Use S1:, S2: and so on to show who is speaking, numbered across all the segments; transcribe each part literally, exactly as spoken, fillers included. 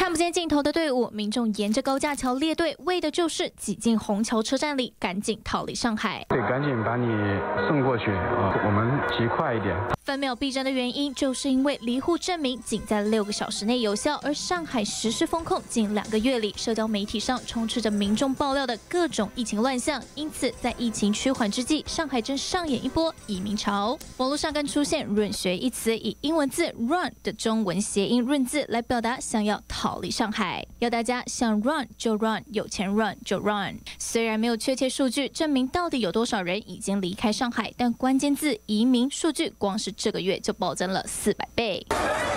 S1: 看不见尽头的队伍，民众沿着高架桥列队，为的就是挤进虹桥车站里，赶紧逃离上海。
S2: 对，赶紧把你送过去啊！我们骑快一点。
S1: 分秒必争的原因，就是因为离沪证明仅在六个小时内有效，而上海实施封控近两个月里，社交媒体上充斥着民众爆料的各种疫情乱象。因此，在疫情趋缓之际，上海正上演一波移民潮。网络上更出现“润学”一词，以英文字 “run” 的中文谐音“润”字来表达想要逃离上海，要大家想 run 就 run， 有钱 run 就 run。虽然没有确切数据证明到底有多少人已经离开上海，但关键字移民数据光是这个月就暴增了四百倍。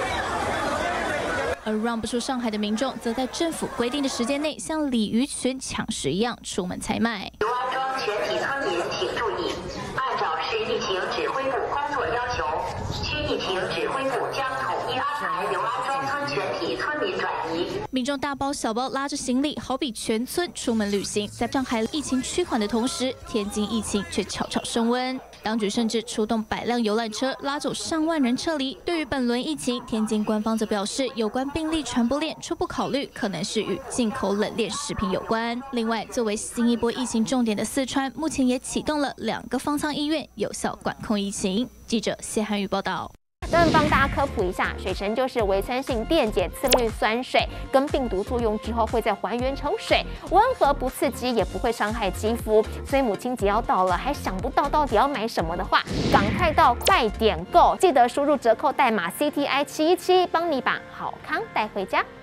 S1: 而 run 不出上海的民众，则在政府规定的时间内，像鲤鱼群抢食一样出门采买。
S3: 刘安庄全体村民请注意，按照市疫情指挥部工作要求，区疫情指挥部将统一安排刘安庄村全体村民转移。
S1: 民众大包小包拉着行李，好比全村出门旅行。在上海疫情趋缓的同时，天津疫情却悄悄升温。当局甚至出动百辆游览车，拉走上万人撤离。对于本轮疫情，天津官方则表示，有关病例传播链初步考虑可能是与进口冷链食品有关。另外，作为新一波疫情重点的四川，目前也启动了两个方舱医院，有效管控疫情。记者谢涵宇报道。
S4: 那么帮大家科普一下，水神就是微酸性电解次氯酸水，跟病毒作用之后会再还原成水，温和不刺激，也不会伤害肌肤。所以母亲节要到了，还想不到到底要买什么的话，赶快到快点购，记得输入折扣代码 C T I 七一七，帮你把好康带回家。